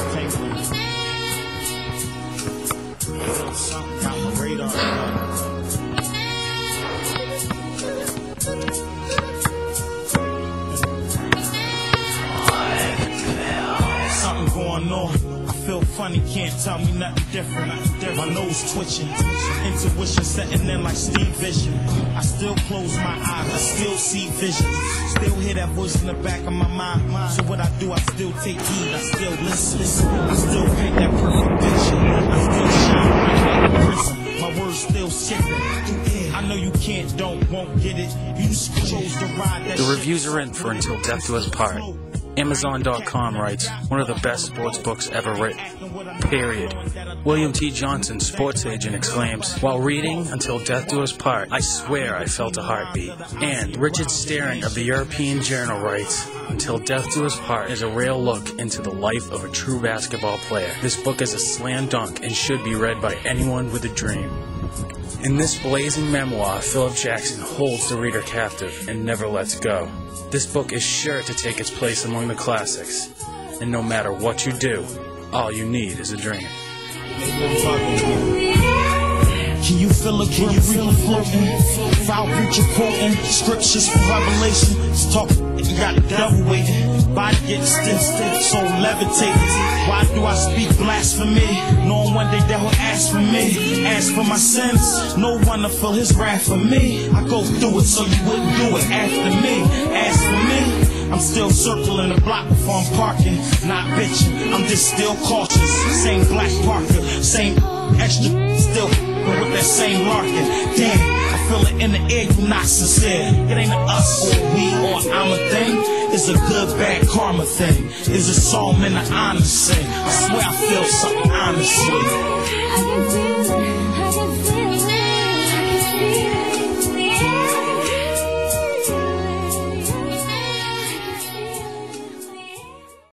Something got my radar. Something going on. I feel funny, can't tell me nothing different. My nose twitching, intuition setting in like Steve Vision. I still close my eyes, I still see vision. Still hear that voice in the back of my mind. So what I do, I still take heed, I still listen. I still paint that perfect picture. I still shine bright like a prism. My words still sipping. I know you can't, won't get it. You just chose to ride that. The reviews are in for Until Death Do Us Part. Amazon.com writes, one of the best sports books ever written. Period. William T. Johnson, sports agent, exclaims, while reading Until Death Do Us Part, I swear I felt a heartbeat. And Richard Staring of the European Journal writes, Until Death Do Us Part is a real look into the life of a true basketball player. This book is a slam dunk and should be read by anyone with a dream. In this blazing memoir, Philip Jackson holds the reader captive and never lets go. This book is sure to take its place among the classics. And no matter what you do, all you need is a dream. Can you feel a grim reaper floating? Foul preacher quoting scriptures from Revelation. It's talk, you got the devil waiting. Body gets stiff, soul levitating. Why do I speak blasphemy? Knowing one day that will ask for me. Ask for my sins, no one to feel his wrath for me. I go through it so you wouldn't do it after me. Ask for me, I'm still circling the block before I'm parking. Not bitching, I'm just still cautious. Same black Parker, same extra, still with that same larkin. Damn, I feel it in the air, you not sincere. It ain't a us or we or I'm a thing. It's a good, bad karma thing. It's a psalm in the honest sing. I swear I feel something honestly.